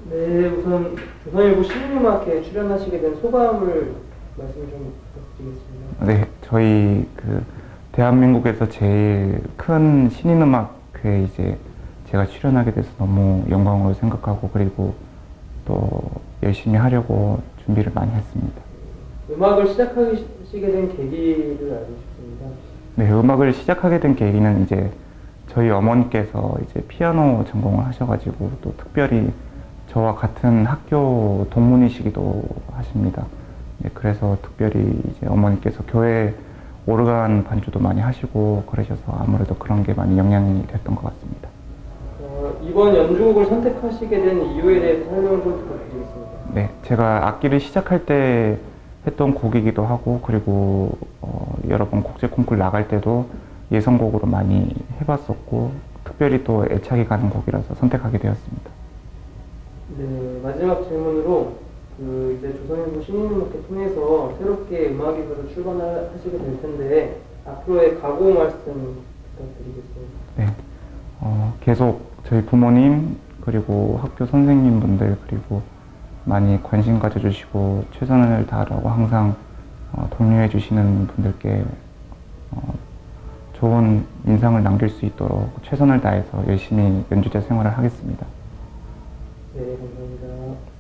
네, 우선 조선일보 신인음악회에 출연하시게 된 소감을 말씀 좀 부탁드리겠습니다. 네, 저희 대한민국에서 제일 큰 신인음악회에 이제 제가 출연하게 돼서 너무 영광으로 생각하고, 그리고 또 열심히 하려고 준비를 많이 했습니다. 음악을 시작하시게 된 계기를 알고 싶습니다. 네, 음악을 시작하게 된 계기는 이제 저희 어머니께서 이제 피아노 전공을 하셔가지고, 또 특별히 저와 같은 학교 동문이시기도 하십니다. 네, 그래서 특별히 이제 어머니께서 교회 오르간 반주도 많이 하시고 그러셔서 아무래도 그런 게 많이 영향이 됐던 것 같습니다. 이번 연주곡을 선택하시게 된 이유에 대해서 설명 좀 부탁드리겠습니다. 네, 제가 악기를 시작할 때 했던 곡이기도 하고, 그리고 여러 번 국제 콩쿠르 나갈 때도 예선곡으로 많이 해봤었고, 특별히 또 애착이 가는 곡이라서 선택하게 되었습니다. 네, 마지막 질문으로 이제 조선일보 신인음악회 통해서 새롭게 음악인으로 출간하시게 될 텐데 앞으로의 각오 말씀 부탁드리겠습니다. 네, 계속 저희 부모님 그리고 학교 선생님분들 그리고 많이 관심 가져주시고 최선을 다하라고 항상 독려해 주시는 분들께 좋은 인상을 남길 수 있도록 최선을 다해서 열심히 연주자 생활을 하겠습니다. 네, 감사합니다.